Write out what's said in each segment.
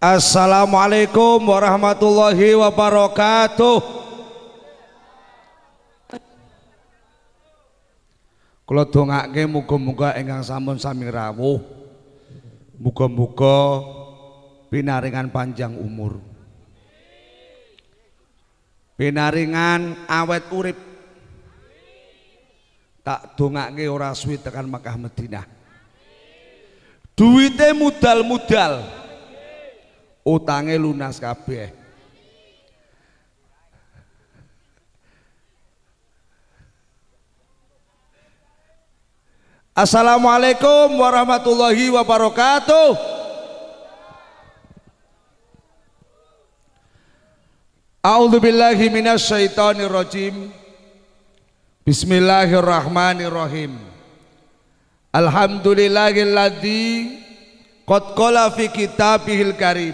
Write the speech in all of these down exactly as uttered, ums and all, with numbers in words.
Assalamualaikum warahmatullahi wabarakatuh. Kula dongake muga-muga ingkang sampun sami rawuh, muga-muga pinaringan panjang umur, pinaringan awet urip. Tak dongake ora suwi tekan Makkah Madinah. Duwite mudal-mudal, utange lunas kabeh. Assalamualaikum warahmatullahi wabarakatuh. A'udzu billahi minasy syaithanir rajim. Bismillahirrahmanirrahim. Alhamdulillahilladzi qad qala fi kitabihil karim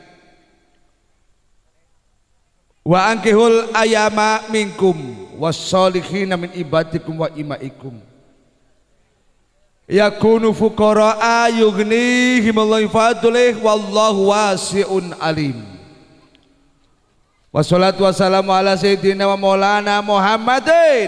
wa ankihul ayama minkum wassolihin min ibadikum wa imaikum yakunu fuqara'a yughnihimullahu fadlih wallahu wasi'un alim. Wassalatu wassalamu ala sayyidina wa maulana Muhammadin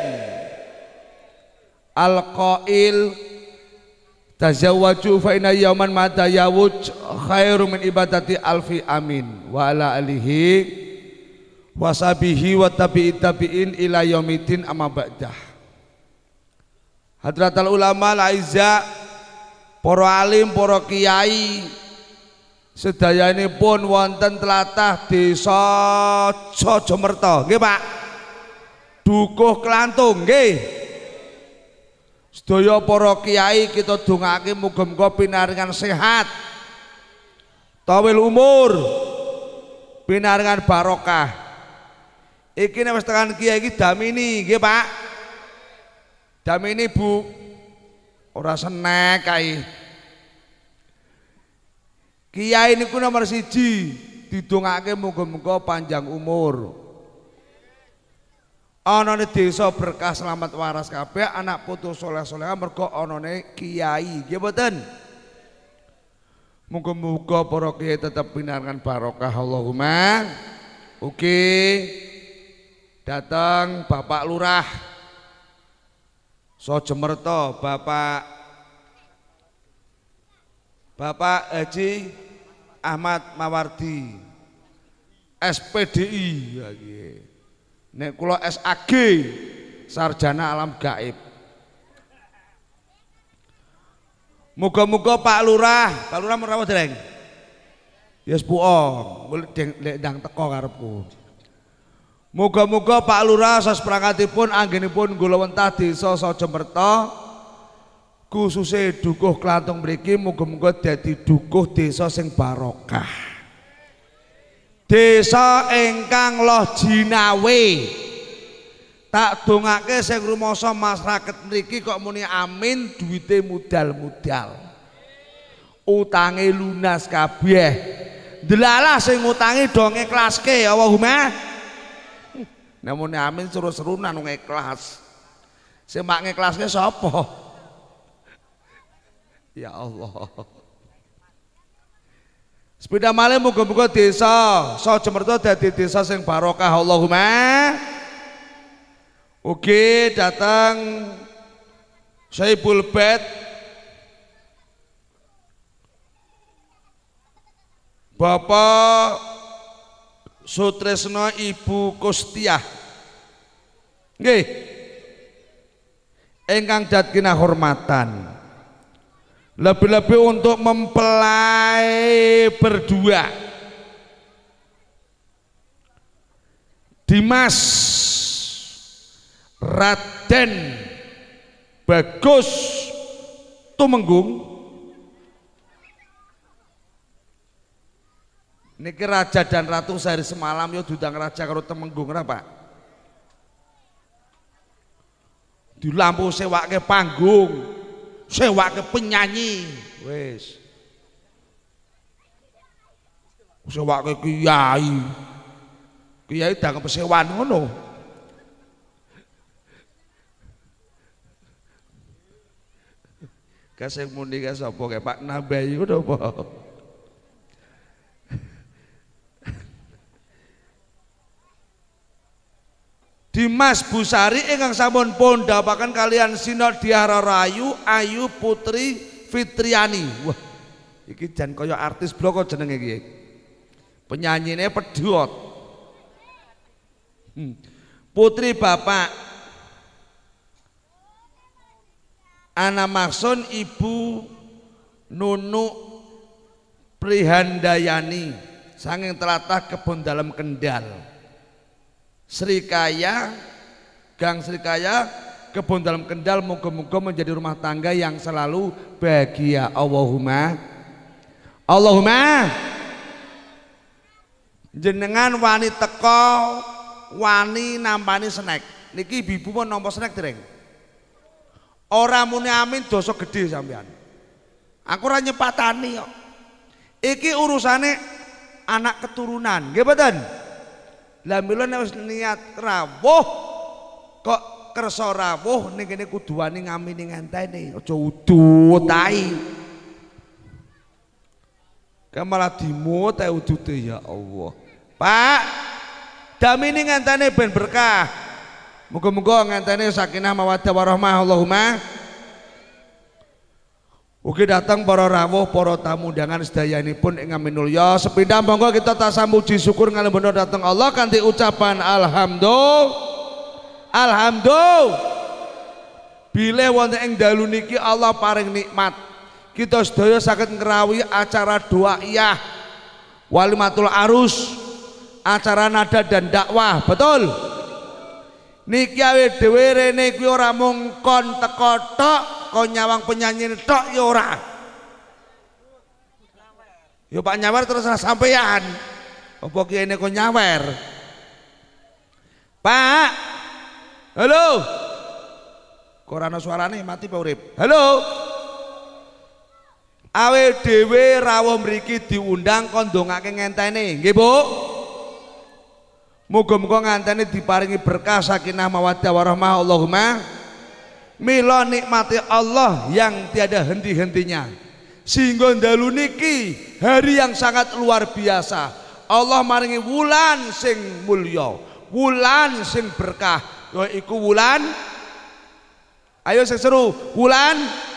al-qail tazawwaju fa inna yawman ma tayawuj khairu min ibadati alfi amin wa ala alihi wasabihi wa tabi'in tabi'in ila yaumiddin amma ba'dah. Hadratal ulama al-aizza, para alim, para kiai sedayanipun wonten tlatah desa Sajamerta nggih Pak, Dukuh Klantung nggih. Sedaya para kiai kita dongake muga-muga pinaringan sehat, tawil umur, pinaringan barokah. Iki nek wis tekan kiai iki damini nggih Pak. Damini Bu. Ora senek kae. Kiai niku nomor siji didongake muga-muga panjang umur. Anane desa berkah selamat waras kabeh, anak putu soleh-soleha mergo anane kiai nggih mboten. Muga-muga para kiai tetep pinaringan barokah Allahumma. Oke. Datang Bapak Lurah Sajamerta, Bapak Bapak Haji Ahmad Mawardi S P D I ya nggih. Nek kula S A G sarjana alam gaib. Muga-muga Pak Lurah, Pak Lurah merawat dereng. Yes puong, lek ndang teko karepku. Muga-muga Pak Lurah saperangkatipun anggenipun kula wentah desa Sajamerta khususe Dukuh Klantung mriki muga-muga dadi dukuh desa sing barokah. Desa ingkang loh jinawe. Tak dongake sing rumangsa masyarakat mriki kok muni amin, duwite mudal-mudal, utange lunas kabeh. Delalah sing ngutangi do ngiklaske Allahumma. Nek muni amin seru-serunan wong ikhlas. Sing mak ngiklaske sapa? Ya Allah. Sepeda malih muga-muga desa Sajamerta dadi desa sing barokah Allahumma. Oke, datang Saibul Bait Bapak Sutresno Ibu Kustiah nggih, ingkang dat kinahormatan, lebih-lebih untuk mempelai berdua Dimas Raden Bagus Tumenggung niki raja dan ratu sehari semalam yo dudang raja karo Temenggung ora Pak, di lampu sewake panggung, sewake penyanyi, wis sewake kiai, kiai dang pesewan ngono. Kasih muni ka sapa kae Pak Nabai ngono apa? Dimas Busari ingkang sampun pundhapaken kalian Sinodiara Rayu Ayu Putri Fitriani. Wah, iki jan kaya artis bloko jenenge iki. Penyanyine pedhot. Hmm. Putri Bapak Ana Maksun Ibu Nunu Prihandayani sanging telatah Kebon Dalam Kendal. Srikaya Gang Srikaya Kebon Dalam Kendal, moga-moga menjadi rumah tangga yang selalu bahagia. Allahumma Allahumma. Jenengan wani teko wani nampani snack niki ibu pun nampa snack dereng. Ora muni amin dosa gede sampean. Aku ora nyepatani kok. Iki urusane anak keturunan, nggih mboten? Lah mila nek wis niat rawuh kok kersa rawuh ning kene kudu wani ngamini ngenteni, aja udut ae. Ka malah dimut ae udute ya Allah. Pak, damini ngenteni ben berkah. Muga-muga ngenteni sakinah mawaddah warahmah. Allahumma. Ugi datang para rawuh, para tamu undangan sedayanipun ing aminulya. Sepindah monggo kita tasamuji syukur ngalembana datang Allah kanthi ucapan alhamdulillah. Alhamdulillah. Bilih wonten ing dalu niki Allah paring nikmat. Kita sedaya saged ngrawuhi acara doa iyah, walimatul arus, acara nada dan dakwah, betul? Niki awake dhewe rene kuwi ora mung kon teko tok, kon nyawang penyanyi tok ya ora. Ya Pak nyawer terus sampeyan. Apa kene kon nyawer? Pak. Halo. Kok ora ana suarane mati Pak urip. Halo. Awake dhewe rawuh mriki diundang kon ndongake ngenteni, nggih Bu? Muga-muga nganteni diparingi berkah sakinah mawaddah warahmah. Allahumma. Mila nikmati Allah yang tiada henti-hentinya sehingga dalu niki hari yang sangat luar biasa. Allah maringi wulan sing mulya, wulan sing berkah, yaiku wulan, ayo sing seru, wulan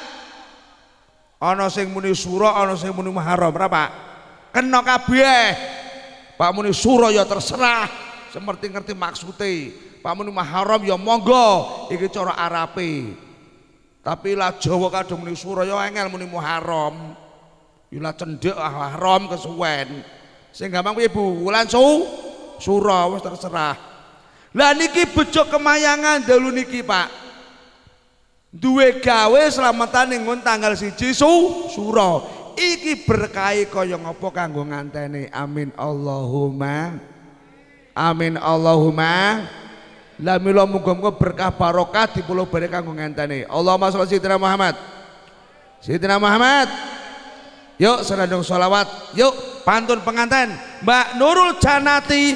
ana sing muni sura, ana sing muni Muharram, Pak? Kena kabeh. Pak muni sura ya terserah, seperti ngerti maksudnya. Pak muni Muharram ya monggo, iki cara Arabe. Tapi lah Jawa kadung muni sura ya angel muni Muharram. Ya lah cendhek haram kesuwen. Sing gampang piye Bu? Wulan su sura wis terserah. Lah niki bejo kemayangan dalu niki Pak. Duwe gawe selamatan ning tanggal siji su sura. Iki berkahi kaya ngapa kanggo nganteni. Amin Allahumma. Amin Allahumma. La mila muga-muga berkah barokah dipuluh bare kanggo ngenteni. Allahumma sholli sayyidina Muhammad. Sayyidina Muhammad. Yuk senandung sholawat. Yuk pantun pengantin Mbak Nurul Janati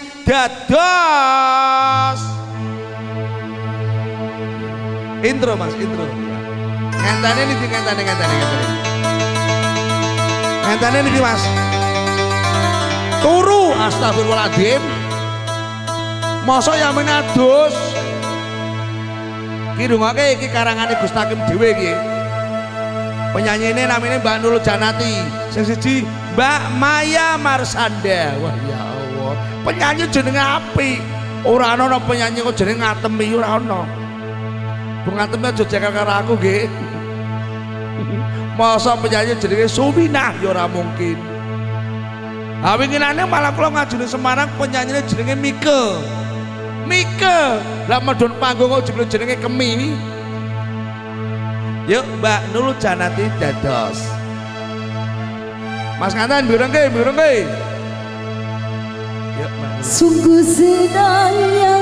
dados. Intro Mas, intro. Ngenteni niki ngenteni ngenteni ngenteni. Ngenteni niki Mas. Turu astagfirullahaladzim. Masa yang menadus ki dungake iki karangane Gus Takim dhewe iki. Penyanyine namine Mbak Nurul Janati, sing siji Mbak Maya Marsanda. Wah ya Allah, penyanyi jenenge apik. Ora ana penyanyi kok jenenge Ngatemi ora ana. Bu Ngatemi aja jekel karo aku nggih. Masa penyanyi jenenge Suminah ya ora mungkin. Ha winginane malah kula ngajune Semarang penyanyine jenenge Mike. Mike, lah medun panggung kok jebul jenenge Kemi. Yuk Mbak Nurul Janati dados. Mas Nganten birengke birengke. Yuk Mbak. Sungguh senangnya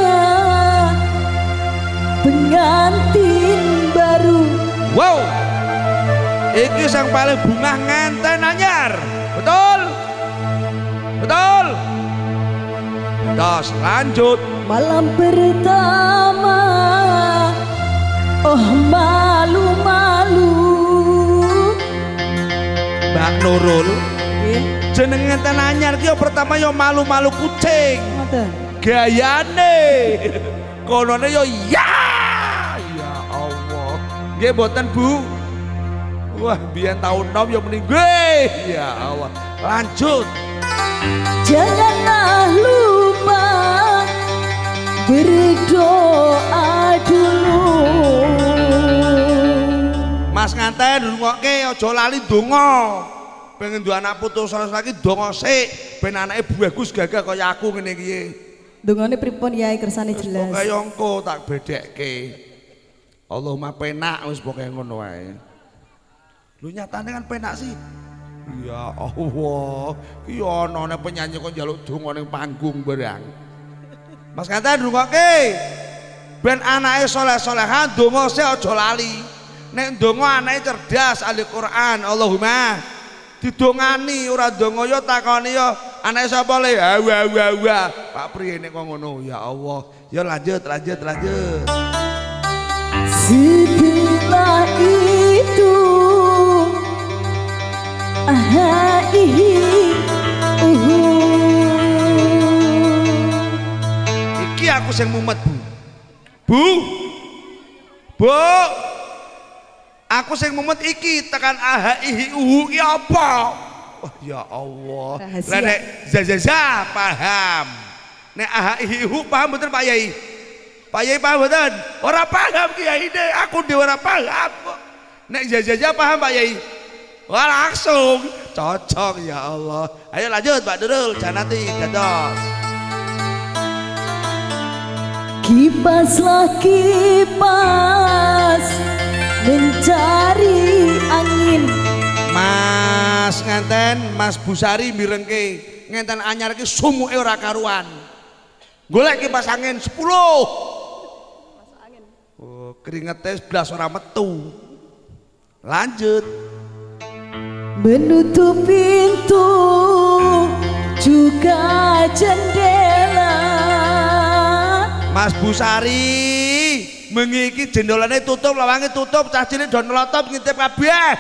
pengantin baru. Wow. Iki sang paling bungah nganten anyar. Betul? Betul? Dos lanjut. Malam pertama, oh malu-malu. Mbak Nurul, Eh, jeneng ngenten anyar ki pertama yo malu-malu kucing. ngoten. Gayane konone yo ya. Ya Allah. Nggih mboten Bu. Wah, biyen tahun enam yo mending nggih. Ya Allah. Lanjut. Janganlah lupa berdoa dulu. Mas nganten rungokke aja lali donga. Pengen duwe anak putu salah lagi donga sik ben anake bagus gagah kaya aku ngene iki. Dongane pripun Yai kersane jelas. Pokoke yo engko tak bedekke. Allahumma penak wis pokoke ngono wae. Lu nyatane kan penak sih. Ya Allah, iki ana nek penyanyi kok njaluk donga ning panggung barang. Mas nganten rungokke ben anake saleh-salehan donga sik aja lali. Nek donga anake cerdas ahli Quran, Allahumma didongani ora donga yo takoni yo anake sapa le? Wa wa wa. Pak priye nek kok ngono? Ya Allah. Ya lanjut lanjut lanjut. Setelah itu ahaihi uhu. Iki aku sing mumet Bu. Bu. Bu. Aku sing mumet iki tekan ahaihi uhu iki apa? Oh, ya Allah. Lah nek zazaza paham. Nek ahaihi uhu paham betul Pak Yai? Pak Yai paham betul? Ora paham Kiai ne, aku dhewe ora paham kok. Nek zazaza paham Pak Yai? Wah langsung cocok ya Allah. Ayo lanjut Pak Nurul, janati dados. Kipaslah kipas mencari angin. Mas ngenten Mas Busari mirengke ngenten anyar iki sumuke ora karuan. Golek kipas angin sepuluh. Kipas angin. Oh, keringete sebelas ora metu. Lanjut. Menutup pintu juga jendela. Mas Busari mengiki jendelane tutup, lawange tutup, cah cilik do nelotop ngintip kabeh. Ya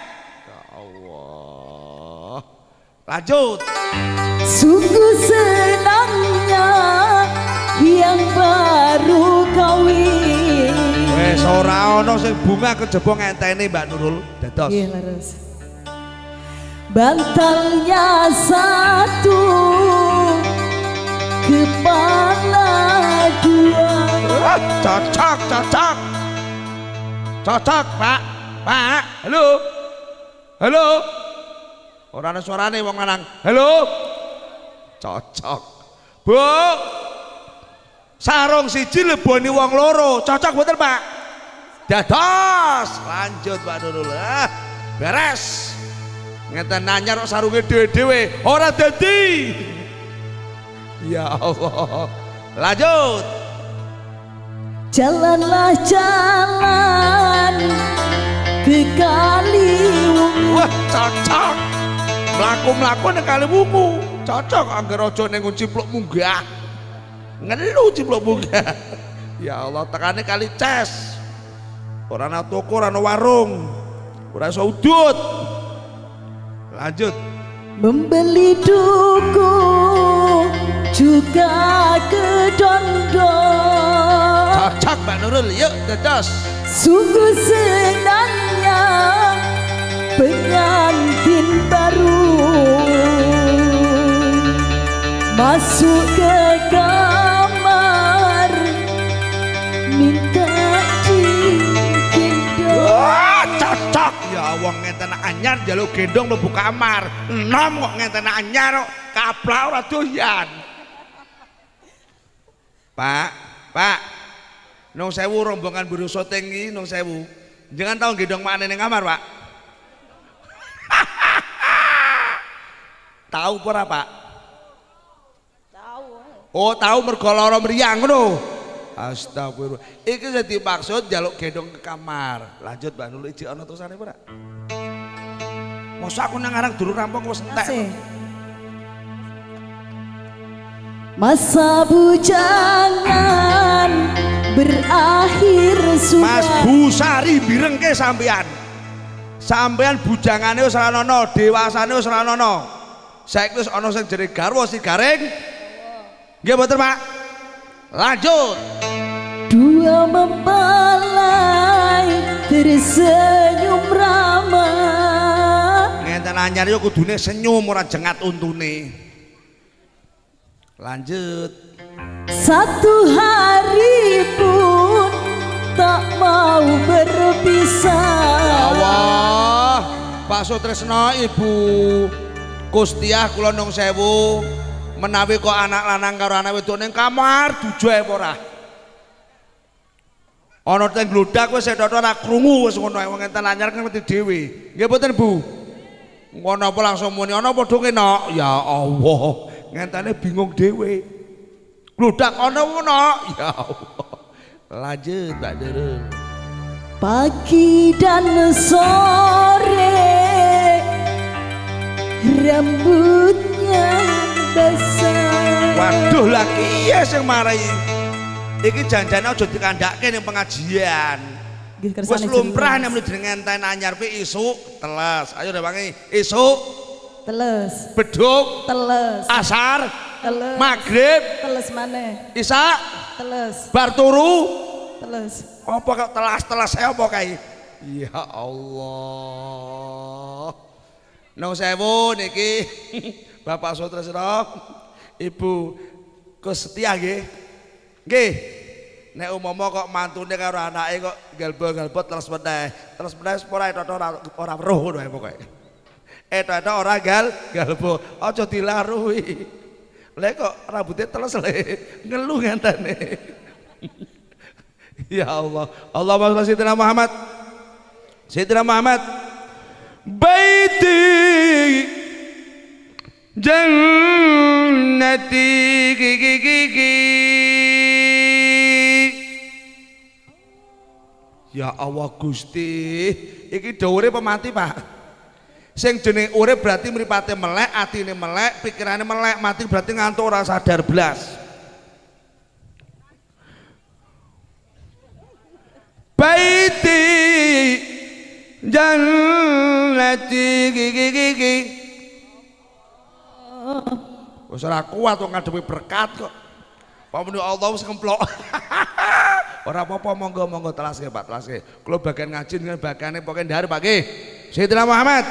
Allah. Lanjut. Sungguh senangnya yang baru kawin. Wes ora ana sing bunga kejaba ngenteni Mbak Nurul. Dados. Nggih, leres. Bantalnya satu, kepala dua. Ah, cocok, cocok. Cocok, Pak. Pak, halo. Halo. Ora ana suarane wong lanang. Halo. Cocok. Bu. Sarung siji leboni wong loro. Cocok betul, Pak? Dados. Lanjut, Pak Nurul. Ah, beres. Ngeten nanyar kok sarunge dhewe-dhewe ora dadi. Ya Allah. Lanjut. Jalanlah jalan ke Kaliwungu. Wah, cocok. Mlaku-mlaku nang Kaliwungu. Cocok angger aja ning cipluk munggah. Ngelu cipluk munggah. Ya Allah, tekane kali ces. Ora ana toko, ora ana warung. Ora iso udut. Lanjut. Membeli duku juga kedondong. Cocok Mbak Nurul, yuk dados. Sungguh senangnya pengantin baru masuk ke kamar minta digendong. Wah, cocok. Ya wong ngenten anyar njaluk gendong mlebu kamar. Enom kok ngenten anyar kok kapla ora doyan. Pak, Pak. Nung sewu rombongan buru syuting iki nung sewu. Jangan tau gendong makne ning kamar, Pak. Tahu apa ora, Pak? Tahu. Oh, tahu mergo lara mriyang ngono. Astagfirullah. Iki dadi maksud njaluk gendong ke kamar. Lanjut Mbak Nurul, iki ana terusane ora? Mosok aku nang arang durung rampung wis entek. Masa bujangan berakhir sudah. Mas Busari birengke sampean. Sampean bujangane wis ora ana, dewasane wis ora ana. Saiki wis ana sing jere garwa si garing. Nggih mboten, Pak? Lanjut. Dua mempelai tersenyum ramah. Ngenten anyar yo kudune senyum ora jengat untune. Lanjut. Satu hari pun tak mau berpisah. Allah, Pak Sutresno Ibu Kustiah kula nung sewu menawi kok anak lanang karo anak wedok ning kamar dujo ae ora. Ana teng glodak wis sedotho ora krungu wis ngono ae wong enten anyar kan ngerti dhewe. Nggih mboten Bu? Ngono apa langsung muni ana padha kena. Ya Allah, ngentene bingung dhewe. Glodak ana ngono. Ya Allah. Lanjut Mbak Nurul. Pagi dan sore rambutnya basah. Waduh lagi ya sing marai. Iki janjane aja dikandhake ning pengajian. Wis lumrah nek muni jeneng enten anyar pi isuk teles. Ayo rewangi isuk Teles. beduk Teles. asar Teles. maghrib Teles maneh. isya Teles. bar turu Teles. apa kok telas-telas apa kae? Ya Allah. Nung sewu niki Bapak Sutresno Ibu Kustiah nggih. Nggih. Nek umpama kok mantune karo anake kok gelbo-gelbo terus meneh. Terus meneh ora eto ora ora weruh ngono ae pokoke. Eto-eto ora gal gelbo. Aja dilaruhi. Lek kok rambutnya teles le ngeluh ngentene. Ya Allah. Allahumma shalli ala Muhammad. Sayyidina Muhammad. Baiti jannati gigi gigi. Ya Allah Gusti, iki dawuhe pemanti Pak. Sing jeneng urip berarti mripate melek, atine melek, pikirane melek, mati berarti ngantuk ora sadar blas. Baiti jannati gigi gigi. Wis ora kuat kok ngadepi berkat kok. Pamune Allah wis kemplok. Ora apa-apa monggo-monggo telaske Pak, telaske. Kula bagian ngaji dengan bagane pokoke ndar Pak nggih. Sayyidina Muhammad.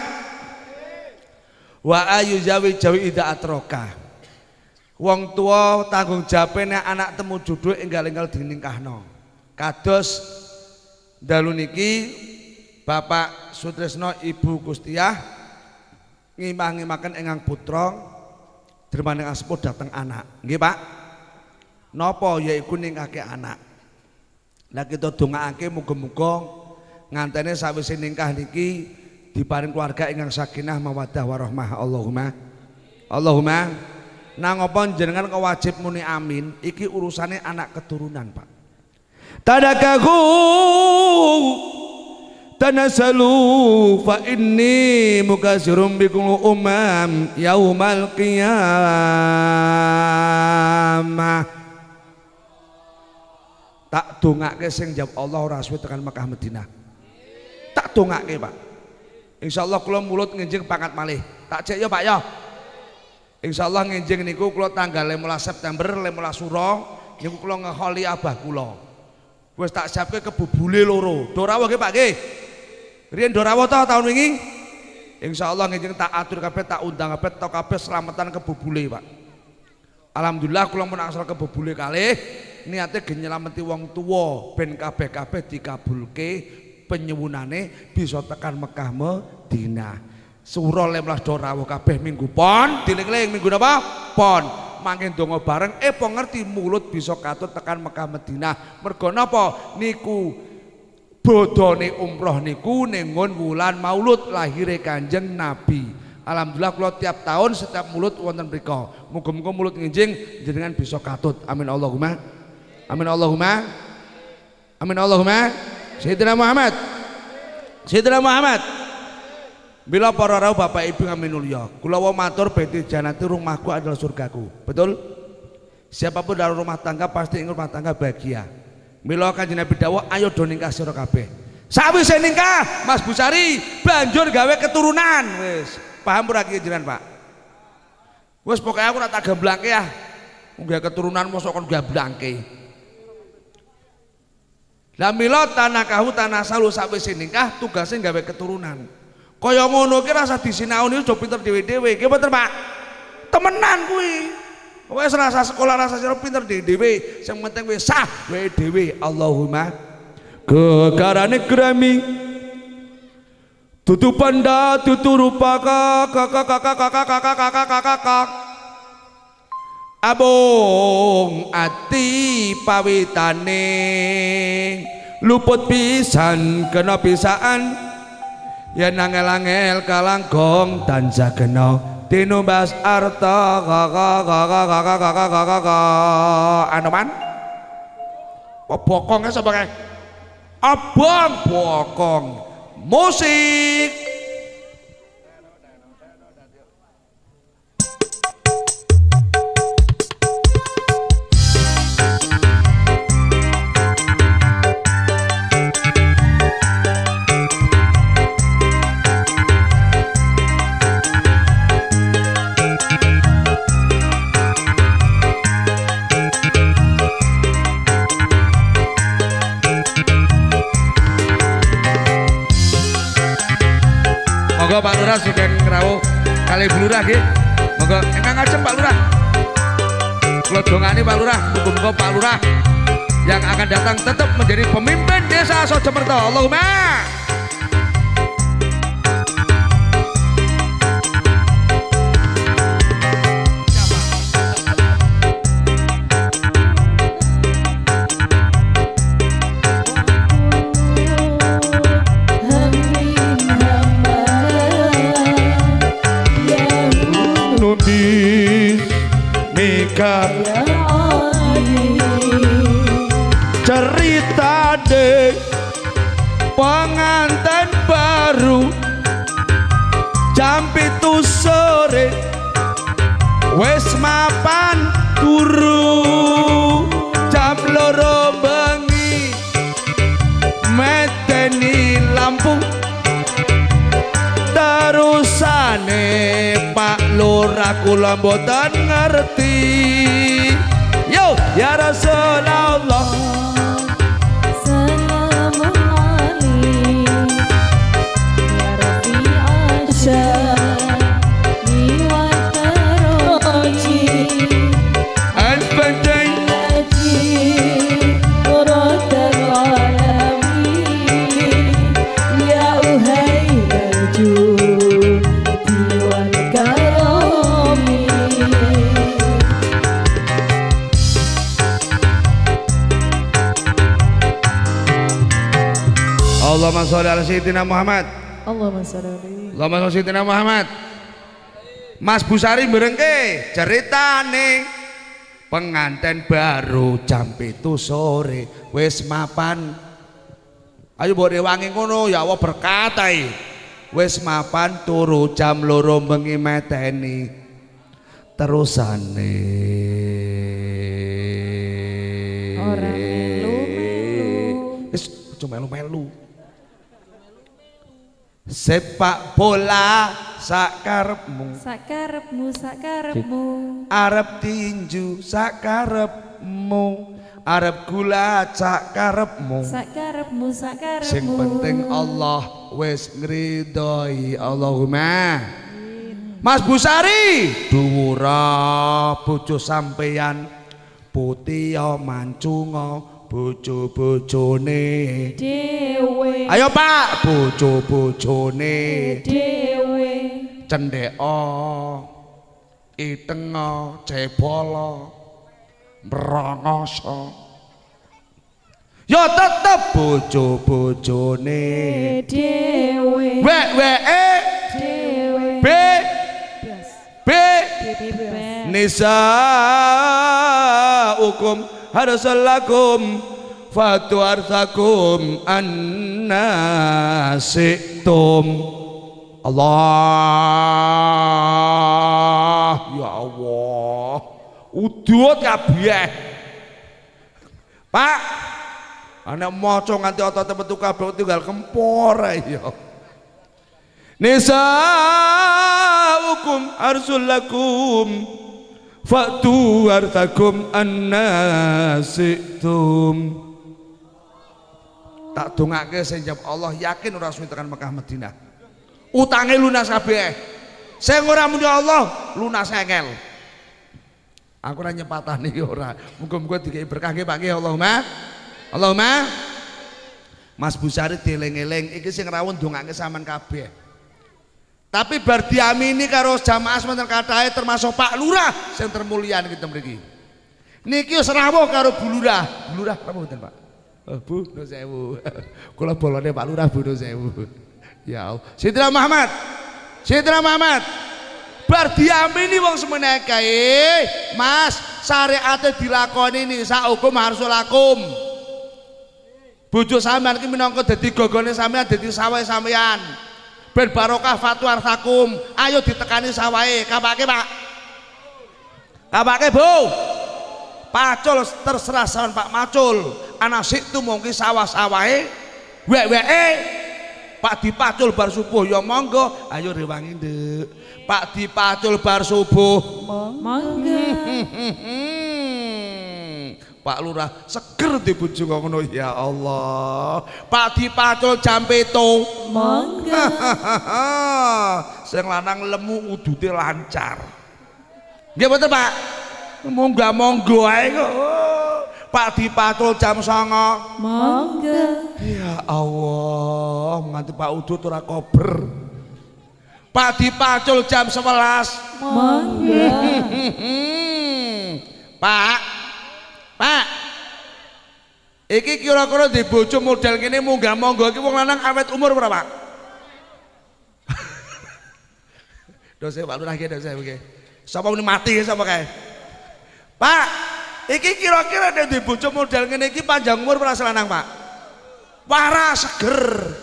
Wa ayu jawi jawi ida atroka. Wong tua tanggung jawabe nek anak temu judul enggal-enggal diningkahno. Kados dalu niki Bapak Sutresno Ibu Kustiah ngimah-ngimaken ingkang putra dermaning aseput dateng anak. Nggih Pak. Napa yaiku ningkake anak. Lah kita dongaake muga-muga ngantene sawise ningkah niki diparing keluarga ingkang sakinah mawaddah warahmah. Allahumma Allahumma. Nang apa jenengan kewajib muni amin, iki urusane anak keturunan Pak. Tadakahu tanasalu fa inni mukasirum bikum umam yaumal qiyamah. Tak dongake sing jawab Allah ora suwe tekan Mekah Madinah. Tak dongake Pak. Insyaallah kula mulut nginjing pangkat malih. Tak cek ya Pak ya. Insyaallah nginjing niku kula tanggal lima belas September lima belas Suro niku kula ngeholi abah kula. Wis tak siapke kebubule loro. Dorawo nggih Pak nggih. Riyen dorawo ta tahun wingi? Insyaallah nginjing tak atur kabeh, tak undang kabeh, tok kabeh selamatan kebubule Pak. Alhamdulillah kula mun asal kebubule kalih niate genyelameti wong tuwa ben kabeh-kabeh dikabulke penyuwunane bisa tekan Mekah Madinah. Sura lima belas dorawuh kabeh minggu pon, diling-ling minggu napa? Pon. Mangke ndonga bareng eh po ngerti mulut bisa katut tekan Mekah Madinah. Mergo napa? Niku bodone umroh niku ning wulan Maulud lahire Kanjeng Nabi. Alhamdulillah kula tiap tahun setiap mulut wonten mriku. Muga-muga mulut nginjing jenengan bisa katut. Amin Allahumma. Amin Allahumma. Amin Allahumma. Sayyidina Muhammad. Sayyidina Muhammad. Bila para rawuh Bapak Ibu ngaminulya, kula wa matur baiti janati rumahku adalah surgaku. Betul? Siapapun dalam rumah tangga pasti ingin rumah tangga bahagia. Mila Kanjeng Nabi dawuh ayo do nikah sira kabeh. Sawise nikah Mas Busari banjur gawe keturunan. Wis, paham ora iki jenengan Pak? Wis pokoke aku ora tak gemblangke ya. Nggawe keturunan mosok kon gemblangke. Lah mila tanakahu tanasalu sakwise nikah tugase gawe keturunan. Kaya ngono ki rasa disinaoni aja pinter dhewe-dhewe. Nggih mboten, Pak? Temenan kuwi. Wis rasa sekolah rasa sira pinter dhewe, sing penting wis sah wae dhewe. Allahumma kekarane grami tutu panda tutu rupa kakak kakak kakak kakak kakak kakak abong ati pawitane luput pisan kena pisaan yen angel-angel kalanggong tansah kena tinumbas arta kakak kakak kakak kakak kakak kakak anoman kok bokongnya sebagai abang bokong musik. Monggo Pak Lurah sugeng rawuh kalih Bu Lurah nggih. Monggo ingkang ngajeng Pak Lurah. Kula dongani Pak Lurah, muga-muga Pak Lurah yang akan datang tetap menjadi pemimpin desa Sojemerto. Allahumma. Cerita deh pengantin baru jam pitu sore wes mapan turu jam loro bengi medeni lampu terusane Pak Lurah kula mboten ngerti. Yo ya Rasulullah Salamun alaik ya Rabbi asyani wa taroji al-fatih haji muradan alamin ya uhai raju diwan karomi. Allahumma sholli ala sayyidina Muhammad. Allahumma sholli Allahumma sholli sayyidina Muhammad. Mas Busari merengke ceritane pengantin baru jam pitu sore wis mapan. Ayo mbok rewangi ngono ya Allah berkatai. Wis mapan turu jam loro bengi meteni. Terusane ora melu-melu. Wis aja melu-melu. Sepak bola sakarepmu Sakarepmu sakarepmu arep tinju sakarepmu arep gulat sakarepmu sakarepmu sakarepmu sing penting Allah wis ngridhoi. Allahumma. Mas Busari dhuwura bojo sampeyan putih mancunga bojo-bojone dhewe. Ayo Pak, bojo-bojone dhewe cendheka itenga cebala mrangasa ya tetep bojo-bojone dhewe wek-weke dhewe be be bebas nisa hukum harusalakum fatu arsakum annasitum. Allah ya Allah udut kabeh Pak anak maca nganti otot metu kabeh tinggal kempor ya nisa hukum arsulakum fatu arsakum annasitum. Tak dongake sing jawab Allah yakin ora suwi tekan Mekah Madinah. Utange lunas kabeh. Sing ora muni Allah lunas engel. Aku ora nyepatani ora. Muga-muga dikei berkah nggih Pak nggih Allahumma. Allahumma. Mas Busari dieling-eling iki sing rawuh ndongake sampean kabeh. Tapi bar diamini karo jamaah semanten kathahe termasuk Pak Lurah sing termulia kita mriki. Niki wis rawuh karo Bu Lurah. Bu Lurah napa mboten Pak? Oh, Bu, nuwun sewu. Kula bolone Pak Lurah Bu nuwun sewu. Ya Allah. Sidra Muhammad. Sidra Muhammad. Bar diamini wong semene kae, Mas, syariate dilakoni ini sak hukum harus lakum. Bojo sampean iki minangka dadi gogone sampean dadi sawahe sampean. Ben barokah fatu arsakum. Ayo ditekani sawahe. Kapake, Pak? Kapake, Bu? Pacul terserah sawan Pak Macul. Ana sik tu mungkin sawah-sawahe wek-weke. Pak dipacul bar subuh ya monggo. Ayo rewangi, Nduk. Pak dipacul bar subuh. Monggo. Pak Lurah seger dibujuk ngono ya Allah. Pak dipacul jam pitu. Monggo. Sing lanang lemu udute lancar. Nggih mboten Pak? Monggo monggo ae kok. Pak dipacul jam songo. Monggo. Ya Allah, nganti Pak Udut ora kober. Pak dipacul jam sebelas. Monggo. Pak, Pak, iki kira-kira di bojo model gini munggah monggo iki wong lanang awet umur berapa? Dosa Pak Lurah iki dosa iki. Sapa muni mati sapa kae? Pak, iki kira-kira di bojo model ngene iki panjang umur ora lanang, Pak? Waras seger.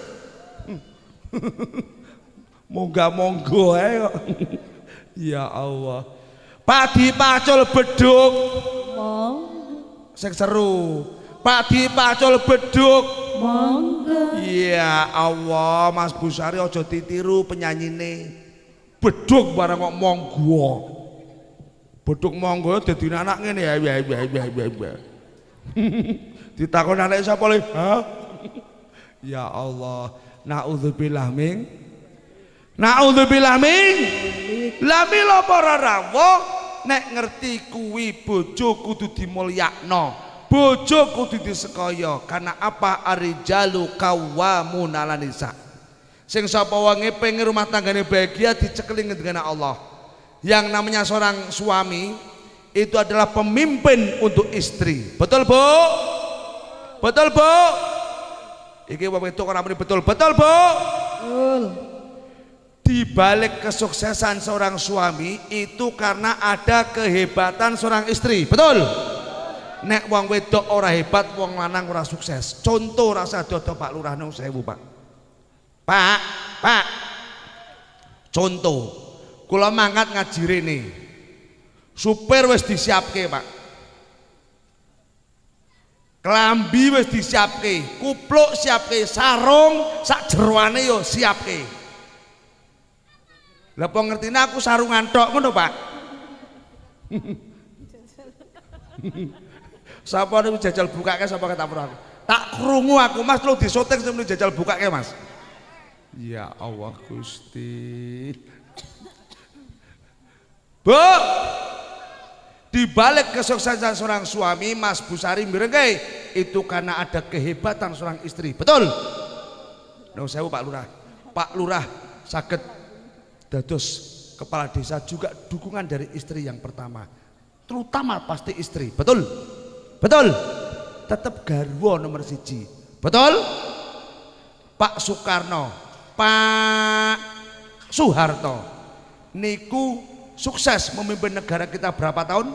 Munggah monggo ae kok. Ya Allah. Pak dipacul beduk. Monggo. Sing seru. Pak dipacul beduk. Monggo. Ya Allah, Mas Busari aja ditiru penyanyine. Beduk barang kok monggo. Beduk monggo dadi anak ngene ya ya ya ya ya. Ditakon anak sapa le? Hah? Ya Allah, naudzubillah min. Naudzubillah min. Lah mila para rawuh nek ngerti kuwi bojo kudu dimulyakno, bojo kudu disekaya. Karena apa? Arijalu qawwamun 'alan nisa. Sing sapa wonge pengen rumah tanggane bahagia dicekeli dengan Allah. Yang namanya seorang suami itu adalah pemimpin untuk istri. Betul, Bu? Betul, Bu? Iki wong wedok ora muni betul. Betul, Bu? Betul. Di balik kesuksesan seorang suami itu karena ada kehebatan seorang istri. Betul? Nek wong wedok ora hebat, wong lanang ora sukses. Contoh rasa dodo Pak Lurah nang sewu, Pak. Pak, Pak. Contoh, kula mangkat ngaji rene. Supir wis disiapke, Pak. Klambi wis disiapke, kupluk siapke, sarung sak jeroane yo siapke. Lah apa ngertine aku sarungan tok ngono, Pak? Sapa niku jajal bukake sapa ketapur aku. Tak krungu aku, Mas, lu disoting sing jajal bukake, Mas. Ya Allah Gusti. Bu, di balik kesuksesan seorang suami, Mas Busari mirengke itu karena ada kehebatan seorang istri. Betul? Nuwun sewu Pak Lurah. Pak Lurah saged dados kepala desa juga dukungan dari istri yang pertama. Terutama pasti istri. Betul? Betul? Tetap garwa nomor siji. Betul? Pak Soekarno, Pak Soeharto niku sukses memimpin negara kita berapa tahun?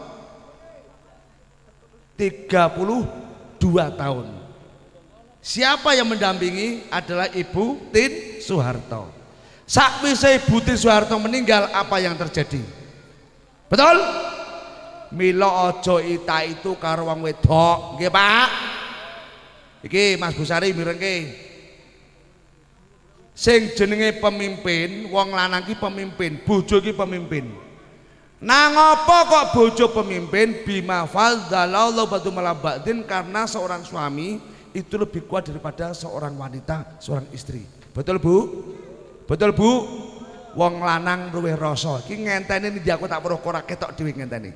tiga puluh dua tahun. Siapa yang mendampingi adalah Ibu Tin Soeharto. Sakwise Ibu Tin Soeharto meninggal, apa yang terjadi? Betul? Mila aja ita itu karo wong wedok, nggih Pak. Iki Mas Busari mirengke. Sing jenenge pemimpin, wong lanang ki pemimpin, bojo ki pemimpin. Nang apa kok bojo pemimpin? Bima fadzalallahu ba'du malabadin, karena seorang suami itu lebih kuat daripada seorang wanita, seorang istri. Betul Bu? Betul Bu? Wong lanang luwih rasa. Iki ngenteni ndi aku tak weruh ora ketok dhewe ngenteni.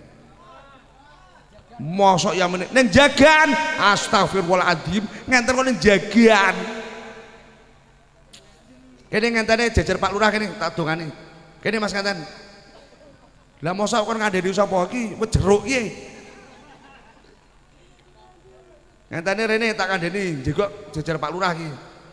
Mosok ya meneh ning jagan. Astagfirullahaladzim, ngenten kok ning jagan. Kene ngenteni jejer Pak Lurah kene tak dongani. Kene Mas ngenten. Lah mosok kon ngandeni sapa iki wis jeruk iki. Ngenteni rene tak kandheni njegok jejer Pak Lurah iki.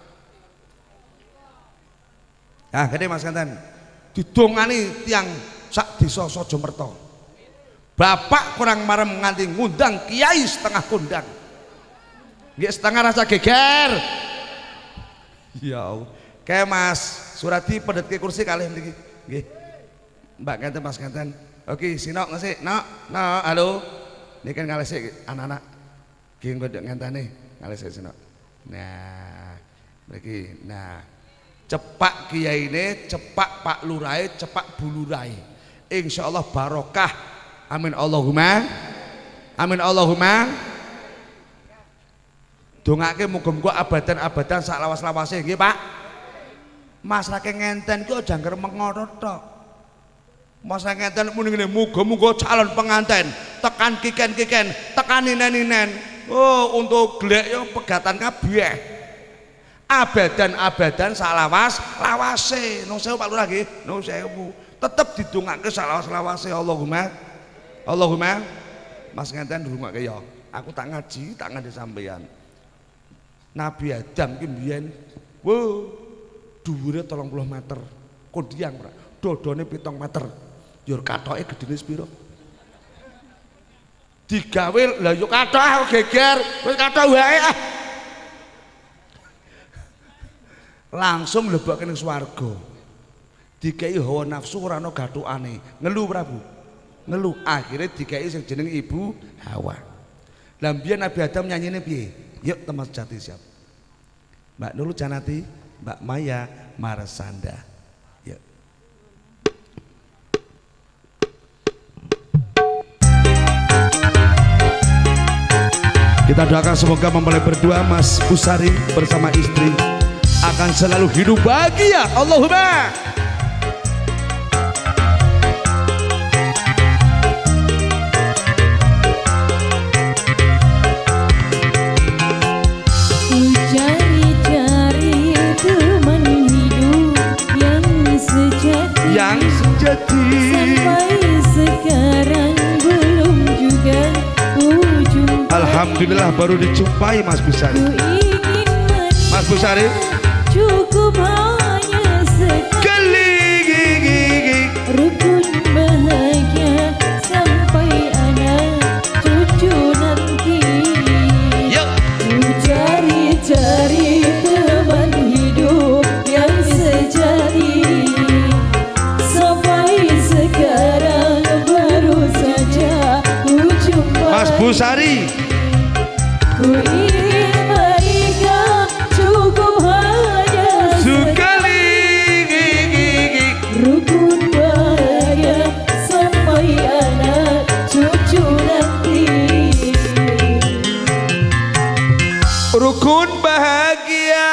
Nah, kene Mas ngenten. Didongani tiang sak desa Sajamerta. Bapak kurang marem nganti ngundang kiai setengah kondang. Nggih setengah rasa geger. Ya Allah. Kayak Mas Suradi pedhetke kursi kalih mriki. Nggih. Mbak ngenten Mas ngenten. Oke, sinok ngesik. Nok, nok, halo. Niki kan kalih sik anak-anak. Nggih nggodhok ngentane kalih sik sinok. Nah, mriki. Nah, cepak kiyaine, cepak Pak Lurahe, cepak Bu Lurahe. Insyaallah barokah. Amin Allahumma. Amin Allahumma. Dongake muga-muga abadan-abadan sak lawas-lawase nggih Pak. Mas rake ngenten ki aja ngremeng ngono tok. Mas rake ngenten muni ngene muga-muga calon pengantin tekan kiken-kiken, tekan ninen-ninen. Oh, untuk glek yo pegatan kabeh. Abadan-abadan sak lawas-lawase. Nuwun sewu Pak Lurah nggih. Nuwun sewu. Tetep didongake sak lawas-lawase Allahumma. Allahumma. Mas ngenten ngrungokke ya. Aku tak ngaji, tak ngandhe sampeyan. Nabi Adam ki mbiyen wo dhuwure telung puluh meter. Kondiang ora. Dodone pitung meter. Yo katoke gedene sepiro? Digawe lha yo kathah geger, wis kathah wae ah. Langsung mlebokke ning swarga. Dikei hawa nafsu ora ana gathukane. Ngelu Prabu. Ngelu akhirnya dikei sing jeneng Ibu Hawa. Lah mbiyen Nabi Adam nyanyine piye? Yuk teman sejati siap. Mbak Nurul Janati, Mbak Maya Marsanda. Yuk. Kita doakan semoga mempelai berdua Mas Pusari bersama istri akan selalu hidup bahagia. Allahumma. Yang sejati sampai sekarang belum juga ujung. Alhamdulillah baru dijumpai Mas Busari. Mas Busari cukup hanya sekali rukun bahagia sampai anak cucu nanti. Yuk. Ku cari-cari teman hidup yang sejati. Sekarang baru saja ku jumpa Mas Busari. Ku ingin menikah cukup hanya sekali rukun bahagia sampai anak cucu nanti. Rukun bahagia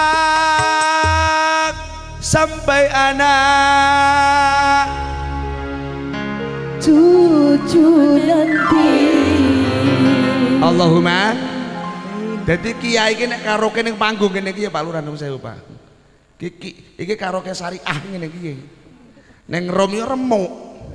sampai anak cucu nanti. Allahumma. Dadi kiai iki nek karaoke ning panggung ngene iki ya Pak Lurah nuwun sewu Pak. Iki iki karaoke syariah ngene iki. Ning rom yo remuk.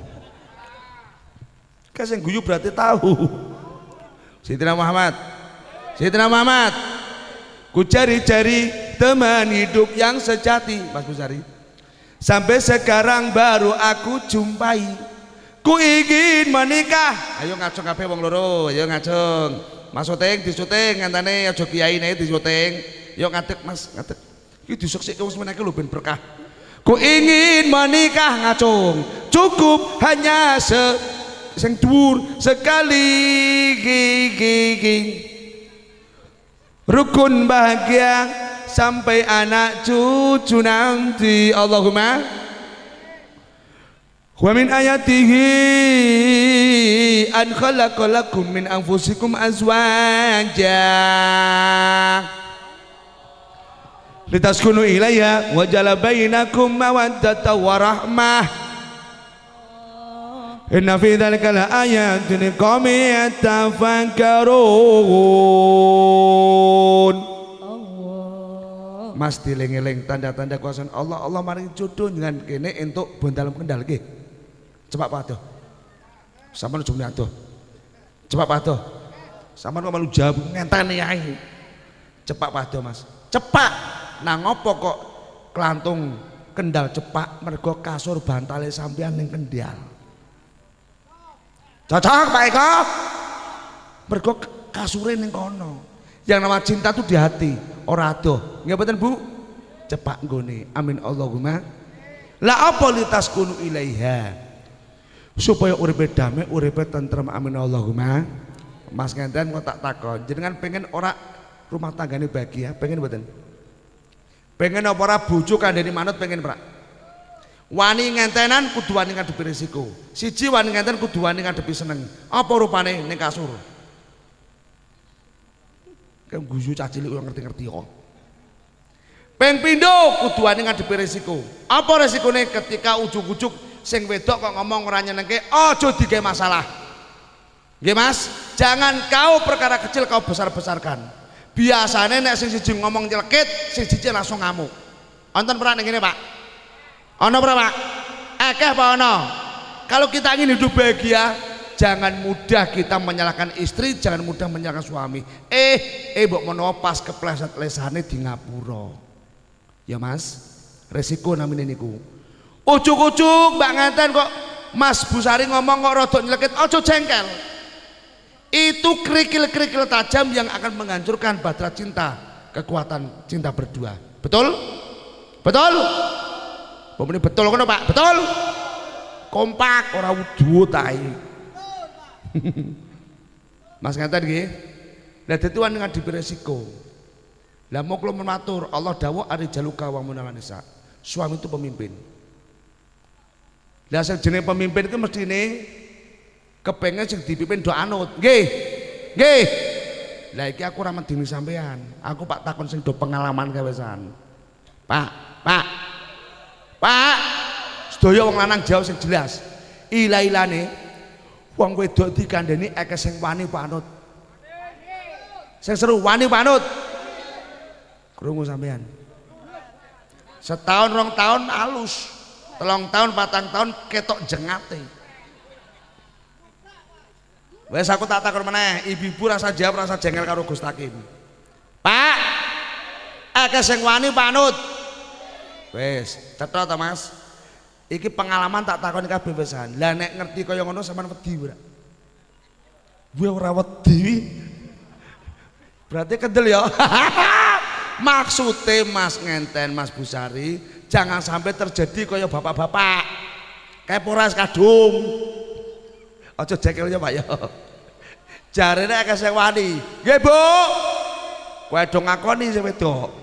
Ka sing guyu berarti tahu. Sayyidina Muhammad. Sayyidina Muhammad. Ku cari-cari teman hidup yang sejati, Mas Busari. Sampai sekarang baru aku jumpai. Ku ingin menikah. Ayo ngajeng kabeh wong loro, ayo ngajeng. Mas syuting disuting ngantane aja kiyaine disuting. Yo ngadeg Mas, ngadeg. Iki disuksikke wis menake lho ben berkah. Ku ingin menikah ngacung. Cukup hanya se sing dhuwur sekali gigi. Rukun bahagia sampai anak cucu nanti. Allahumma. Wa min ayatihi an khalaqalakum min anfusikum azwajan mawaddah litaskunu ilayha wa jala bainakum mawaddatan wa rahmah inna fi dzalika laayatin liqaumin yatafakkarun. Mas dieling-eling tanda-tanda kuasa Allah. Allah maring jodoh dengan kene entuk bondalam kendal nggih. Cepat padoh. Sampeyan jumlah adoh. Cepat padoh. Sampeyan kok malu jawab ngenteni ae. Cepat padoh Mas. Cepak. Nah ngopo kok kelantung kendal cepak mergo kasur bantale sampeyan ning kendal. Cocok Pak Eko. Mergo kasure ning kono. Yang nama cinta tuh di hati, ora adoh. Nggih mboten Bu? Cepak nggone. Amin Allahumma. La apa litaskunu ilaiha. Supaya uripe damai, uripe tentrem. Amin Allahumma. Mas ngenten kok tak takon, jenengan pengen ora rumah tanggane bahagia, pengen mboten? Pengen apa ora bojo kandhani manut pengen ora? Wani ngentenan kudu wani ngadepi risiko. Siji wani ngenten kudu wani ngadepi seneng. Apa rupane ning kasur? Kayak guyu cah cilik ora ngerti-ngerti kok. Ping pindho kudu wani ngadepi risiko. Apa risikone ketika ujug-ujug sing wedok kok ngomong ora nyenengke, aja digawe masalah. Nggih Mas, jangan kau perkara kecil kau besar-besarkan. Biasanya nek sing siji ngomong nyelekit, sing siji langsung ngamuk. Wonten pernah ning ngene, Pak? Ana ora, Pak? Akeh apa ana? Kalau kita ingin hidup bahagia, jangan mudah kita menyalahkan istri, jangan mudah menyalahkan suami. Eh, eh mbok menawa pas kepleset lesane di ngapura. Ya Mas, resiko namine niku. Ujuk-ujuk Mbak Nganten kok Mas Busari ngomong kok rodok nyelekit, aja jengkel. Itu kerikil-kerikil tajam yang akan menghancurkan bahtera cinta, kekuatan cinta berdua. Betul? Betul? Pemene betul kono Pak, betul? Kompak ora wudu tae. Mas Nganten nggih. Lah dadi wani ngadepi resiko. Lah mau kula matur, Allah dawuh arijaluka wa munanisa. Suami itu pemimpin. Lah sing jenenge pemimpin itu mestine kepengen sing dipimpin do anut. Nggih. Nggih. Lah iki aku ora medeni sampean. Aku Pak takon sing do pengalaman kawesan. Pak, Pak. Pak. Sedaya wong lanang jawab sing jelas. Ila-ilane wong wedok dikandani akeh sing wani panut. Sing seru wani panut. Krungu sampean. Setahun rong tahun halus. Telung tahun patang tahun ketok jengate. Wes aku tak takon meneh, ibu-ibu rasa jawab rasa jengkel karo Gus Takim. Pak, akeh sing wani panut. Wes, cetha ta Mas. Iki pengalaman tak takoni kabeh pisan. Lah nek ngerti kaya ngono sampean wedi ora? Gue ora wedi. Berarti kendel ya. Maksudnya Mas Ngenten, Mas Busari, jangan sampai terjadi kaya bapak-bapak kayak poras kadung. Aja jekel ya Pak ya. Jarene akeh sing wani. Nggih Bu. Kowe do ngakoni sing wedok.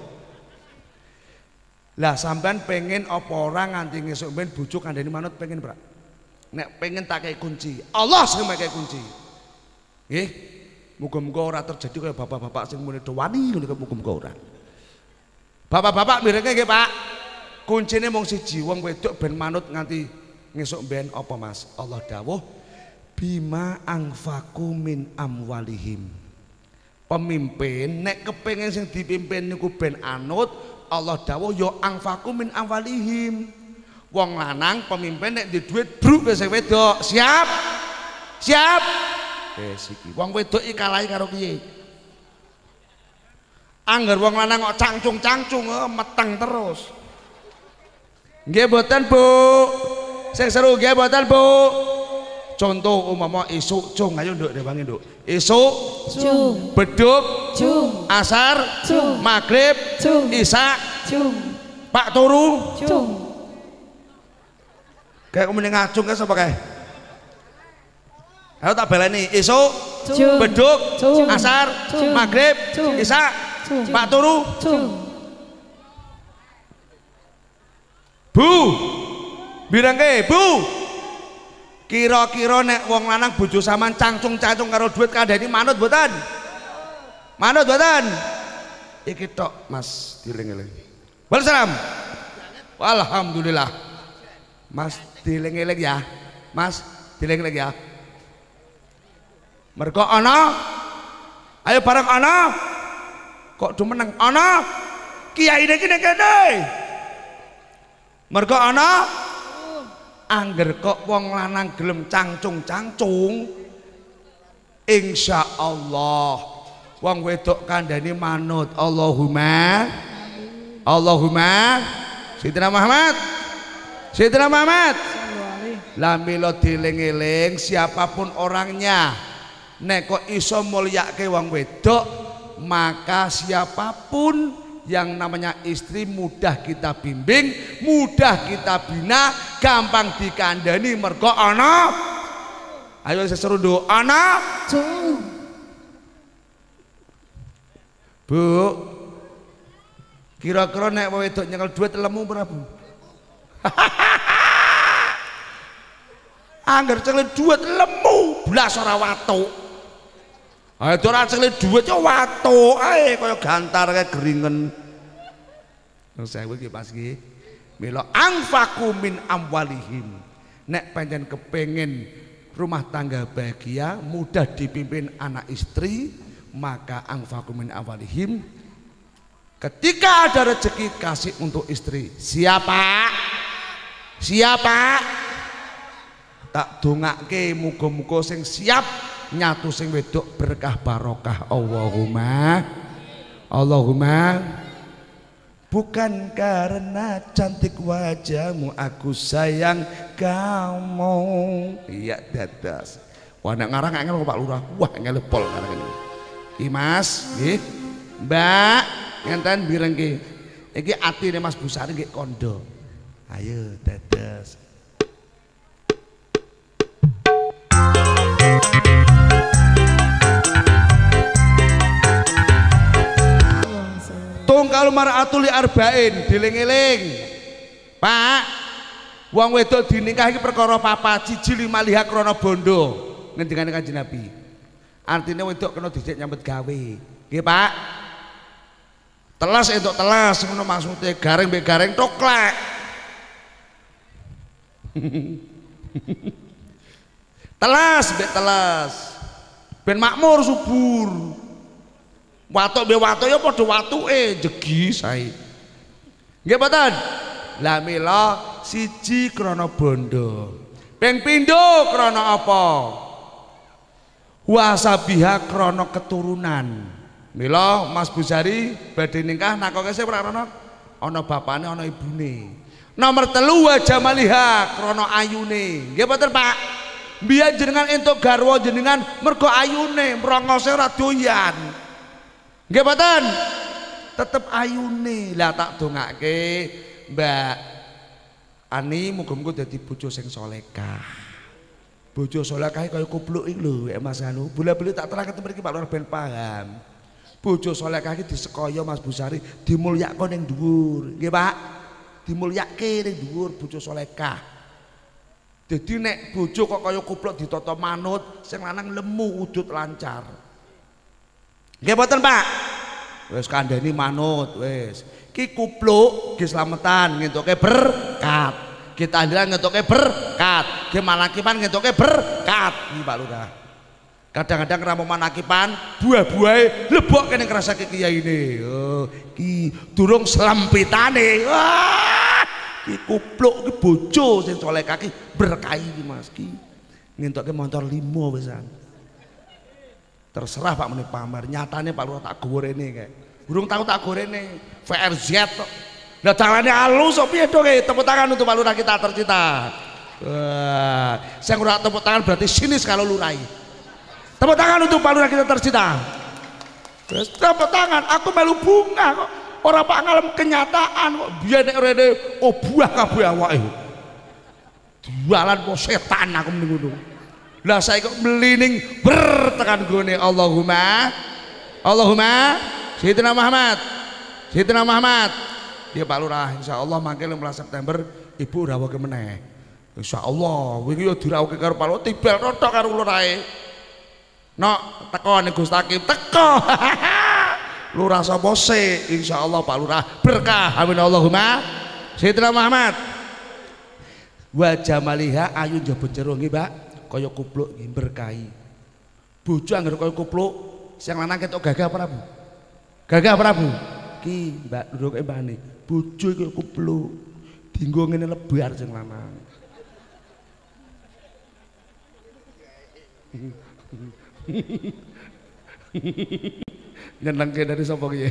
Lah sampean pengen apa ora nganti ngesuk ben bojo kandhani manut pengen ora? Nek pengen tak kei kunci. Allah sing kei kunci. Nggih. Muga-muga ora terjadi kaya bapak-bapak sing muni do wani ngono muga-muga ora. Bapak-bapak mirenge nggih Pak. Kuncine mung siji, wong wedok ben manut nganti ngesuk ben apa Mas? Allah dawuh bima angfaku min amwalihim. Pemimpin nek kepengen sing dipimpin niku ben anut, Allah dawuh ya angfaku min amwalihim. Wong lanang pemimpin nek di duit bruk sing wedok. Siap? Siap? Wes iki. Wong wedok iki kalahi karo piye? Angger wong lanang kok cangcung-cangcung meteng terus. Nggih mboten Bu. Sing seru nggih mboten Bu. Contoh umpama isuk cung, ayo nduk rewangi nduk. Isuk cung, beduk cung, asar cung, maghrib cung, isya cung, Pak turu cung. Kayak mending ngacung ke sapa kae? Ayo tak baleni isuk cung, beduk cung, asar cung, maghrib cung, isya cung, Pak turu cung. Bu, birangke Bu. Kira-kira nek wong lanang bojo sampean cangcung-cangcung karo duit kandhani manut mboten? Manut mboten? Iki tok Mas dieling-eling. Waalaikumsalam. Alhamdulillah. Mas dieling-eling ya. Mas dieling-eling ya. Mergo ana. Ayo bareng ana. Kok dumeneng ana? Kiyaine iki nek kene. Mergo ana. Angger kok wong lanang gelem cangcung-cangcung. Insyaallah wong wedok kandhani manut. Allahumma Allahumma Sayyidina Muhammad Sayyidina Muhammad. Lah mila dieling-eling siapapun orangnya nek kok iso mulyake wong wedok, maka siapapun yang namanya istri mudah kita bimbing, mudah kita bina, gampang dikandani mergo ana. Ayo seseru nduk ana. Bu, kira-kira nek wedok nyekel duit lemu berapa Bu? Angger cekel duit lemu blas ora watuk. Ayo ora cekel duit yo watuk ae kaya gantar kae geringen. Saya iki pas iki mila anfaqu min amwalihim. Nek pancen kepengin rumah tangga bahagia, mudah dipimpin anak istri, maka anfaqu min amwalihim. Ketika ada rezeki kasih untuk istri. Siapa? Siapa? Tak dongake muga-muga sing siap nyatu sing wedok berkah barokah. Allahumma Allahumma. Bukan karena cantik wajahmu aku sayang kamu. Iya dadas. Wah nek ngarang angel Pak Lurah. Wah angel pol ngarang ini. Ki Mas, nggih. Mbak, ngenten bireng ki. Iki atine Mas Busari nggih kondo. Ayo dadas. Tungkal mar'atul arba'in diling-eling. Pak, wong wedok dinikah iki perkara papat, siji lima liha krana bondo. Ngendikane Kanjeng Nabi. Artinya wedok kena dicek nyambet gawe. Nggih, Pak. Telas entuk telas ngono maksude, garing mbek garing toklek. Telas mbek telas. Ben makmur subur. Watuk be watuk ya padha watuke jegi sae. Nggih mboten? Lah mila siji krana bondo. Ping pindho krana apa? Wasabiha krana keturunan. Mila Mas Busari badhe nikah nakoke sing ora ana ana bapane ana ibune. Nomor telu wa jamaliha krana ayune. Nggih mboten Pak? Biyen jenengan entuk garwa jenengan mergo ayune, mrongose ora doyan. Nggih mboten? Tetep ayune. Lah tak dongake Mbak Ani muga-muga dadi bojo sing salehah. Bojo salehah kaya kupluk iki lho Mas Anu. Bola-bali tak terangke mriki Pak Lur ben paham. Bojo salehah iki disekaya Mas Busari dimulyakake ning dhuwur. Nggih Pak? Dimulyakake ning dhuwur bojo salehah. Dadi nek bojo kok kaya kupluk ditata manut, sing lanang lemu udut lancar. Nggih mboten Pak? Wis kandhani manut wis. Ki kupluk ki slametan ngentuke berkat. Ki tandiran ngentuke berkat. Ki manakipan ngentuke berkat. Iki Pak Lurah. Kadang-kadang rampung manakipan buah-buahe lebokke ning ngrasake kiyaine. Oh, ki durung slempitane. Wah! Ki kupluk ki bojo sing saleh kaki berkahi iki Mas ki. Ngentuke motor lima wisan. Terserah Pak meni pamer, nyatane Pak Lurah tak gowo rene kae. Burung tahu tak gorene V R Z kok. Lah carane alus kok piye dong tepuk tangan untuk Pak Lurah kita tercinta. Wah, sing ora tepuk tangan berarti sinis kalau lurai. Tepuk tangan untuk Pak Lurah kita tercinta. Terus tepuk tangan, aku melu bunga kok. Ora Pak ngalem kenyataan kok biyen nek rene oh buah kabeh awake. Jualan kok setan aku mending ngono. Lah saya kok melining bertekan gone Allahumma Allahumma Sayyidina Muhammad Sayyidina Muhammad. Ya Pak Lurah insyaallah mangke lima belas September ibu rawuhke meneh. Insyaallah wingi yo dirawuhke karo Pak Lurah tibel rotok karo lurahe. Nok teko ning Gus Takim teko. Lurah sapa sik? Insyaallah Pak Lurah berkah. Amin Allahumma. Sayyidina Muhammad. Wa jamaliha ayu njaba jero nggih, Mbak. Kaya kupluk nggih berkahi. Bojo anggere kaya kupluk, sing lanang ketok gagah apa Bu? Gagah apa Bu? Ki Mbak nduruke mbane. Bojo kaya kupluk. Dinggo ngene lebar sing lanang. Nyenengke dari sapa ki?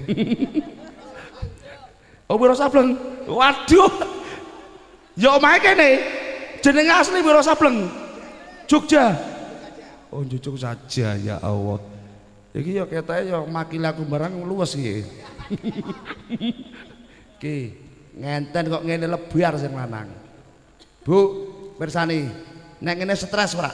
Oh Wiro Sableng. Waduh. Ya omahe kene. Jenenge asli Wiro Sableng. Jogja. Oh jujuk saja ya Allah. Iki ya ketoke ya makil aku barang luwes iki. Ki, ngenten kok ngene lebar sing lanang. Bu, pirsani, nek ngene stres ora?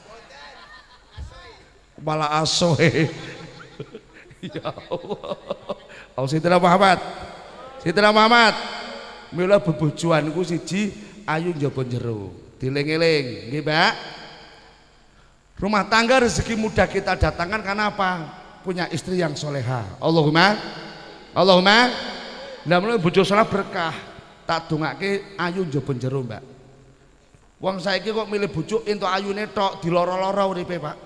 Kepala asoe. Ya Allah. Oh Sayyidina Muhammad. Sayyidina Muhammad. Mila bebojoanku siji ayu njaba jero. Dieling-eling, nggih, Mbak. Rumah tangga rezeki mudah kita datangkan karena apa? Punya istri yang soleha. Allahumma Allahumma namanya bojo saleh berkah. Tak dongake ayu njaba jero, Mbak. Wong saiki kok milih bojo entuk ayune tok diloro-loro uripe, Pak.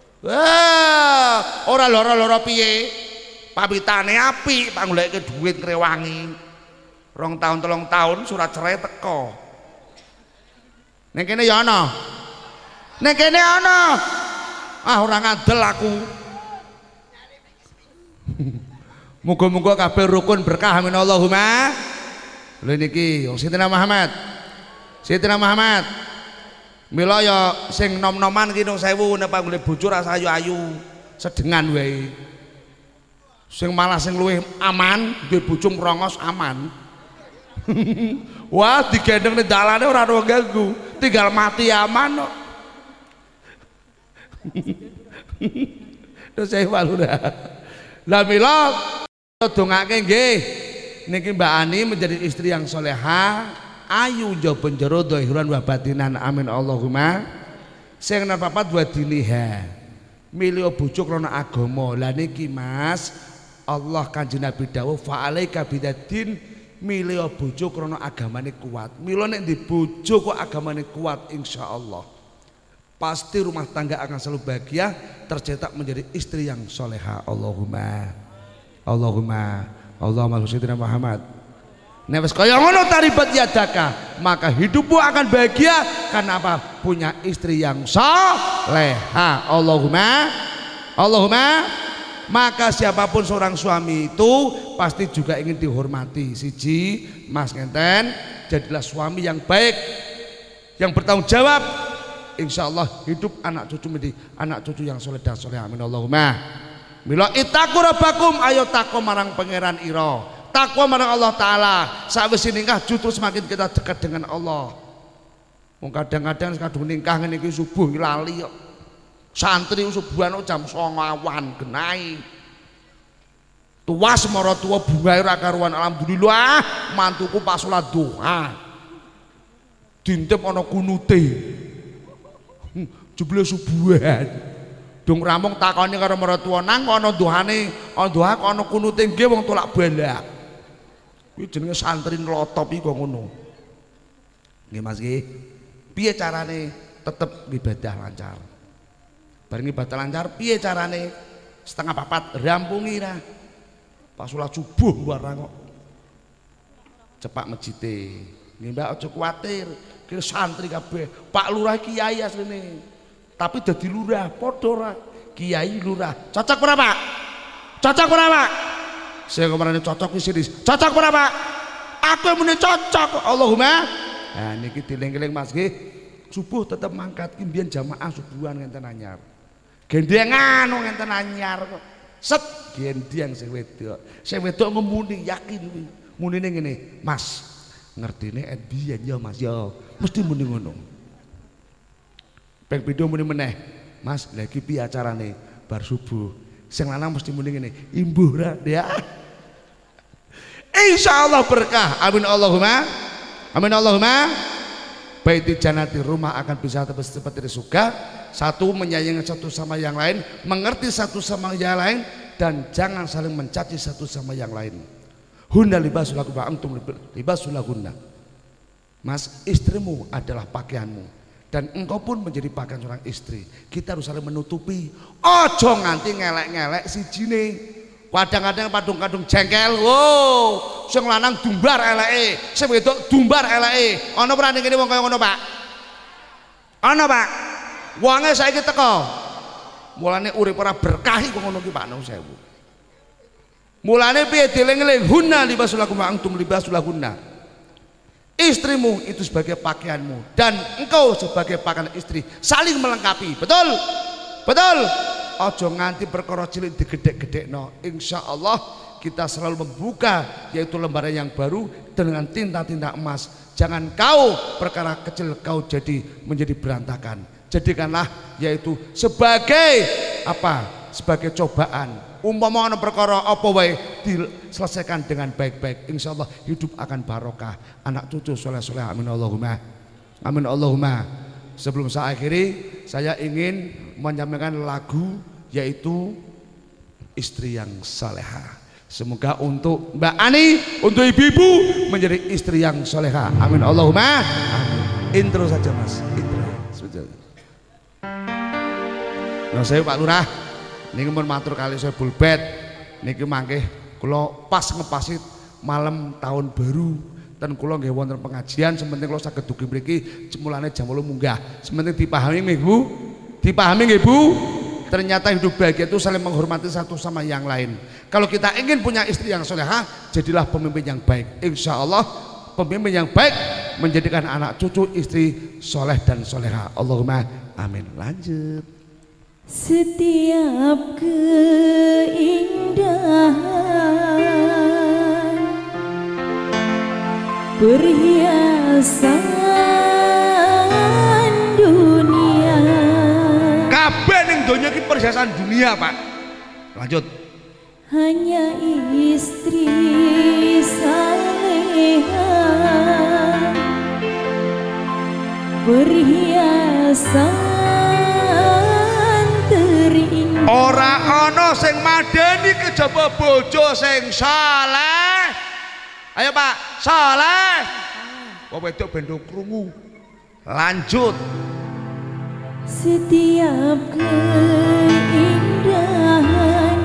Wah, ora loro-loro piye? Pamitane apik, panggoleke dhuwit ngrewangi. Rong tahun telung tahun surat cerai teko. Ning kene ya ana. Ning kene ana. Ah ora ngandel aku. Muga-muga kabeh rukun berkah amin Allahumma. Lha niki wong Sayyidina Muhammad. Sayyidina Muhammad. Mila ya sing nom-noman ki nung sewu nek panggone bojo rasa ayu-ayu, sedengan wae. Sing malah sing luwih aman, duwe bojo mrongos aman. Wah, digendeng ning dalane ora ono ganggu, tinggal mati aman kok. Terus saya walura. Lah mila dongake nggih. Niki Mbak Ani menjadi istri yang soleha, ayu njaba jero dhahiran wa batinan amin Allahumma. Sing nang papat wa diniha. Milih bojo krana agama. Lah niki Mas, Allah Kanjeng Nabi dawuh fa alaika bidadin milih bojo krana agamane kuat. Mila nek ndi bojo kok agamane kuat insyaallah pasti rumah tangga akan selalu bahagia, tercetak menjadi istri yang soleha. Allahumma Allahumma Allahumma Sayyidina Muhammad. Nek wis kaya ngono taribat yadaka, maka hidupmu akan bahagia karena apa? Punya istri yang soleha. Allahumma Allahumma. Maka siapapun seorang suami itu pasti juga ingin dihormati. Siji, Mas ngenten, jadilah suami yang baik, yang bertanggung jawab. Insya Allah hidup anak cucu menjadi anak cucu yang soleh dan soleh. Amin Allahumma. Mila itaku rabbakum, ayo takwa marang pangeran ira, takwa marang Allah Ta'ala. Sawise nikah justru semakin kita dekat dengan Allah. Wong kadang-kadang kadung nikah ngene iki subuh lali kok. Santri subuhan jam songo awan genai. Tuwas mara tuwa bungae ora karuan. Alhamdulillah mantuku pas salat duha. Dintip ana kunute. Jebule subuhan. Dong ramung takoni karo maratuwa nang ana duhane, ana duha ana kunute nggih wong tolak balak. Kuwi jenenge santri nlotop iki kok ngono. Nggih Mas nggih. Piye carane tetep ibadah lancar? Bareng ibadah lancar piye carane? Setengah papat rampungi ra. Pas salat subuh barang kok. Cepak mejite. Nggih Mbak aja kuwatir, ki santri kabeh. Pak Lurah kiai asline. Tapi dadi lurah padha ora. Kiai lurah. Cocok ora Pak? Cocok ora Pak? Saya kemarin cocok wis siris. Cocok ora Pak? Aku muni cocok. Allahumma. Nah niki dieling-eling Mas nggih. Subuh tetap mangkat ki mbiyen jamaah subuhan ngenten anyar. Gendengan ngenten anyar kok. Set gendeng sing wedok. Sing wedok ngemuni yakin kuwi. Munine ngene, Mas, ngertine et biyen ya Mas ya. Mesti muni ngono. Ping pindho muni meneh, Mas, lha iki piye acarane bar subuh. Sing lanang mesti muni ngene, imbuh ra ya. Insyaallah berkah. Amin Allahumma. Amin Allahumma. Baiti janati, rumah akan bisa seperti di surga. Satu menyayangi satu sama yang lain, mengerti satu sama yang lain, dan jangan saling mencaci satu sama yang lain. Hunna libasul lakum wa antum libasul lahunna. Mas, istrimu adalah pakaianmu dan engkau pun menjadi pakaian seorang istri. Kita harus saling menutupi. Ojo nganti ngelek-ngelek sijine. Kadang-kadang padung-kadung jengkel. Wow, sing lanang dumbar eleke, sing wedok dumbar eleke. Ana ora ning kene wong kaya ngono, Pak? Ana, Pak. Wonge saiki teko. Mulane urip ora berkah iku ngono ki Pak, nuwun sewu. Mulane piye dieling-eling, hunna libasul lakum wa antum libasul lahunna. Istrimu itu sebagai pakaianmu dan engkau sebagai pakaian istri, saling melengkapi. Betul? Betul? Ojo nganti perkara cilik digedhek-gedhekno. Insyaallah kita selalu membuka yaitu lembaran yang baru dengan tinta-tinta emas. Jangan kau perkara kecil kau jadi menjadi berantakan. Jadikanlah yaitu sebagai apa? Sebagai cobaan. Umpama ana perkara apa wae diselesaikan dengan baik-baik. Insyaallah hidup akan barokah. Anak cucu soleh-soleh. Amin Allahumma. Amin Allahumma. Sebelum saya akhiri, saya ingin menyampaikan lagu yaitu Istri yang Salehah. Semoga untuk Mbak Ani, untuk ibu-ibu menjadi istri yang soleha. Amin Allahumma. Amin. Intro saja Mas. Intro. Sudah. Nah saya Pak Lurah, niki mun matur kali saya bulbet, niki mangke kula pas ngepasit malam tahun baru dan kula nggih wonten pengajian, sementing kula saged dugi mriki jemulane jam wolu munggah. Sementing dipahami nggih Bu? Dipahami nggih Bu? Ternyata hidup bahagia itu saling menghormati satu sama yang lain. Kalau kita ingin punya istri yang solehah, jadilah pemimpin yang baik. Insya Allah pemimpin yang baik menjadikan anak cucu istri soleh dan soleha. Allahumma amin. Lanjut. Setiap keindahan perhiasan dunia, kabeh ning donya iki perhiasan dunia, Pak. Lanjut. Hanya istri saleha perhiasan terindah. Ora ana sing madeni kejaba bojo sing saleh. Ayo Pak, saleh. Wong wedok bendo krungu. Lanjut. Setiap keindahan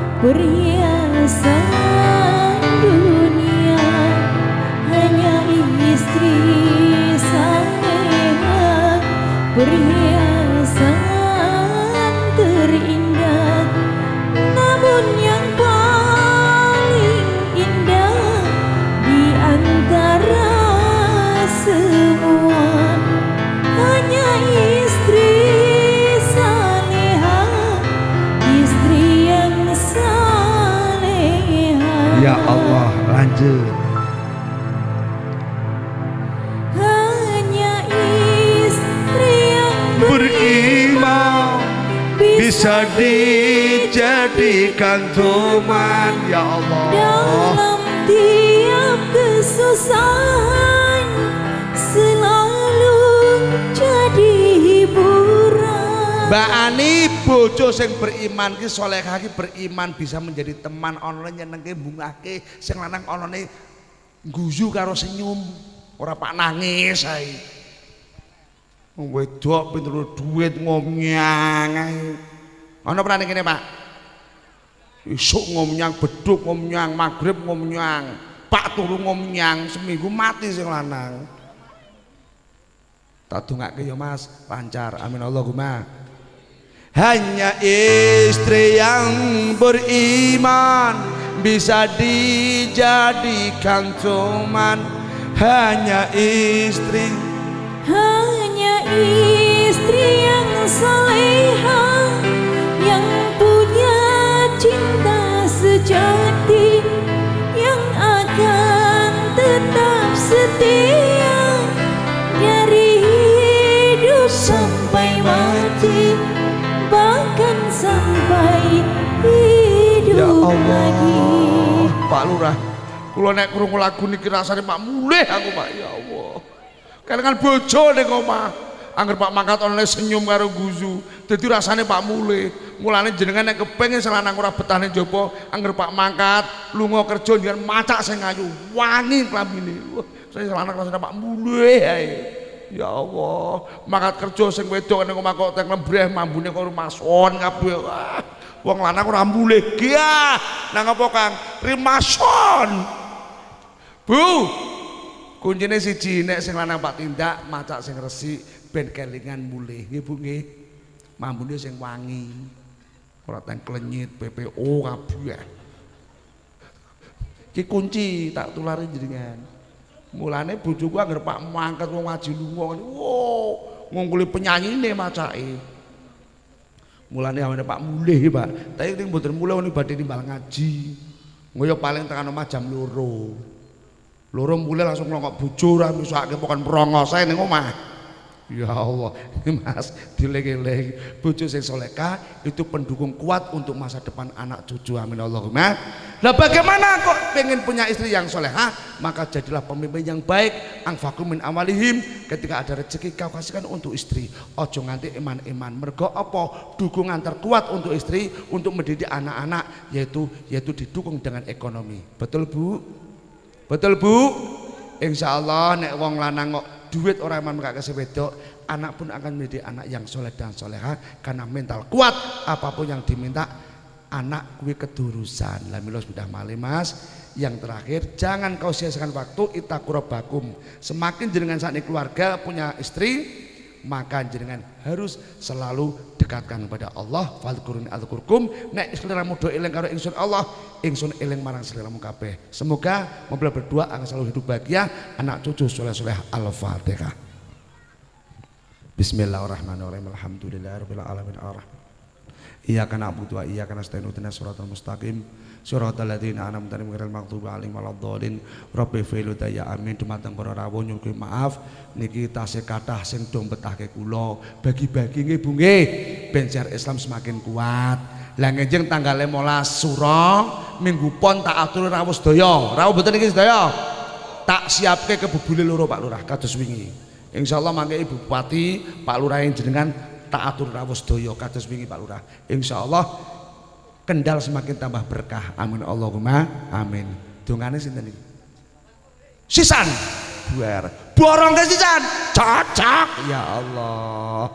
perhiasan dunia hanya istri saleha perhiasan terindah. Namun yang paling indah di antara semua hanya istri saleha, istri yang saleha. Ya Allah, lanjut. Hanya istri yang Beriman bisa dijadikan teman. Ya Allah. dalam tiap kesusahan selalu jadi hiburan. Mbak Ani, bojo sing beriman ki solehah ki beriman bisa menjadi teman, onone nyenengke bungake, sing lanang onone guyu karo senyum, ora pak nangis ae. Wong wedok pinter duit ngomnyang ae. Ana ora ning kene, Pak? Isuk ngomnyang, beduk ngomnyang, magrib ngomnyang, Pak turu ngomnyang, seminggu mati sing lanang. Tak dongake ya Mas, lancar. Amin Allahumma. Hanya istri yang beriman bisa dijadikan teman. Hanya istri, hanya istri yang saleha yang punya cinta sejati yang akan tetap setia dari hidup sampai mati, bahkan sampai hidup ya Allah. lagi. Pak Lurah, kula nek krungu lagu niki rasane Pak mulih aku Pak. Ya Allah. Kelengan bojo ning omah. Angger Pak mangkat ana senyum karo guzu. Dadi rasane Pak mulih. Mulane jenengan nek kepengin selanang ora betah ning jaba, angger Pak mangkat lunga kerja dengan macak sing ayu, wangi klambine. Wah, saya selanang rasane Pak mulih ae. Ya Allah, mangkat kerja sing wedok ning omah kok tek lembreh mambune karo mason kabeh. Wah, wong lanang ora mulih. Giah, nang apa Kang? Rimason. Bu, kuncine siji nek sing lanang Pak tindak macak sing resik ben kelingan mulih. Nggih Bu nggih. Mambune sing wangi. Ora teng klenyit P P O kabeh. Iki kunci tak tulari jenengan. Mulane bojoku anggere Pak mangkat wong ngaji lunga, wow, ngungkuli penyanyine macake. Mulane awake Pak mulih Pak. Tapi ning mboten mulih niku badhe timbal ngaji. Ngoyo paling tekan omah jam loro. Loro mulih langsung nglongok bojo ra misake pokoke prongosae ning omah. Ya Allah, Mas, dileng-eleng bojo sing soleka itu pendukung kuat untuk masa depan anak cucu. Amin Allahumma. Lah bagaimana kok pengen punya istri yang soleha? Maka jadilah pemimpin yang baik. Anfaqu min amwalihim, ketika ada rezeki kau kasihkan untuk istri. Ojo nganti iman-iman. Mergo apa? Dukungan terkuat untuk istri untuk mendidik anak-anak yaitu yaitu didukung dengan ekonomi. Betul Bu? Betul Bu? Insya Allah nek wong lanang kok duit orang iman mereka kasih wedok, anak pun akan menjadi anak yang soleh dan soleha karena mental kuat. Apapun yang diminta anak kuwi kedurusan. Lah mila sudah malih Mas. Yang terakhir, jangan kau sia-siakan waktu. Ittaqurabakum. Semakin jenengan saat ini keluarga punya istri, maka jenengan harus selalu dekatkan kepada Allah. Fadhkuruni adzkurkum. Nek sliramu do eling karo ingsun Allah, ingsun eling marang sliramu kabeh. Semoga mempelai berdua akan selalu hidup bahagia, anak cucu soleh-soleh. Al-Fatihah. Bismillahirrahmanirrahim. Alhamdulillahirabbil alamin arrahman. Iyyaka na'budu wa iyyaka nasta'in ihdinas siratal mustaqim siratal ladzina an'amta 'alaihim ghairil maghdubi 'alaihim waladdallin. Rabbi fi'lu ya amin. Dumateng para rawuh nyuwun maaf niki tasih kathah sing do betahke kula. Bagi-bagi nggih Bu nggih ben siar Islam semakin kuat. Lah ngejeng tanggal lima belas Suro minggu pon tak atur rawuh sedaya. Rawuh mboten niki sedaya. Tak siapke kebubule loro Pak Lurah kados wingi. Insyaallah mangke Ibu Bupati, Pak Lurah jenengan tak atur rawuh sedaya kados wingi Pak Lurah. Insyaallah Kendal semakin tambah berkah. Amin Allahumma amin. Dongane sinten iki? Sisan. Buar. Borong ke sisan. Cocok. Ya Allah.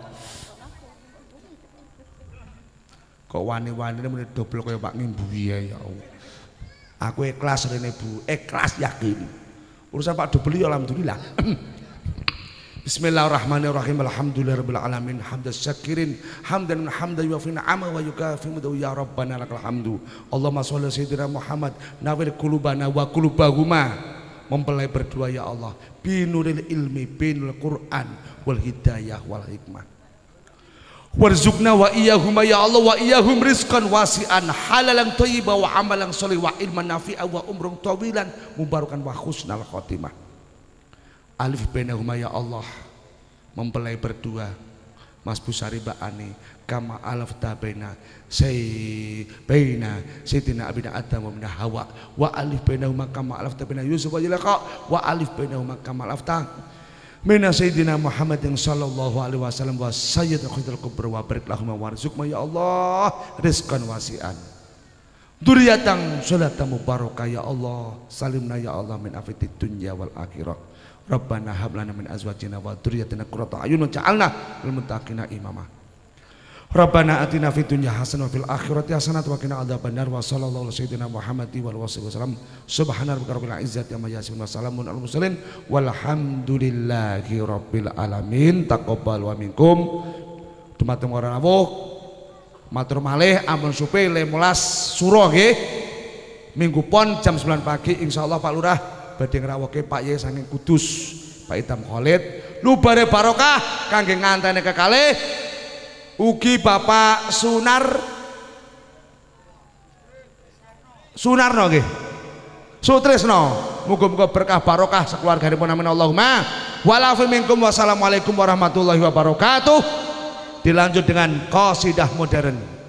Kok wani-wanine muni dobel kaya Pak Ngimbuhi ya Allah. Aku ikhlas rene Bu, ikhlas yakin. Urusan Pak dobel ya alhamdulillah. Bismillahirrahmanirrahim. Alhamdulillahirabbil alamin. Hamdas syakirin hamdan hamdan yuwafi ni'ama wa yukafi mudahu ya rabbana lakal hamdu. Allahumma sholli sayyidina Muhammad nawir qulubana wa qulubahuma. Mempelai berdua ya Allah binuril ilmi binul Quran wal hidayah wal hikmah. Warzuqna wa iyyahuma ya Allah wa iyyahum rizqan wasi'an halalan thayyiban wa amalan sholih wa ilman nafi'a wa umrun tawilan mubarakan wa husnal khotimah. Alif bainahuma ya Allah mempelai berdua Mas Busari Mbak Ani kama alaf tabaina say baina sayyidina abina adam wa min hawa wa alif bainahuma kama alaf tabaina Yusuf wa Yalaqa wa alif bainahuma kama alaf ta mina sayyidina Muhammadin sallallahu alaihi wasallam wa sayyidil khidul kubra wa barik lahum warzuqma ya Allah rizqan wasi'an dzurriatan sholatan mubarakah ya Allah salimna ya Allah min afitid dunya wal akhirah. Rabbana hab lana min azwajina wa dzurriyyatina qurrata a'yun waj'alna lil muttaqina imama. Rabbana atina fid dunya hasanah wa fil akhirati hasanah wa qina adzabannar wa sallallahu alaihi sayyidina Muhammadin wa alihi wasallam. Subhana rabbika rabbil izzati amma yasifun wa salamun alal mursalin walhamdulillahi rabbil alamin. Taqabbal wa minkum. Dumateng para rawuh matur malih ampun supe lima belas Suro nggih. Minggu pon jam sembilan pagi insyaallah Pak Lurah badhe ngrawuhke Pak Yai saking Kudus Pak Idam Khalid lubare barokah kangge ngantene kekalih ugi Bapak Sunar Sunarno nggih Sutrisno muga-muga berkah barokah sakeluarganipun amin Allahumma walafu minkum wassalamualaikum warahmatullahi wabarakatuh. Dilanjut dengan qasidah modern.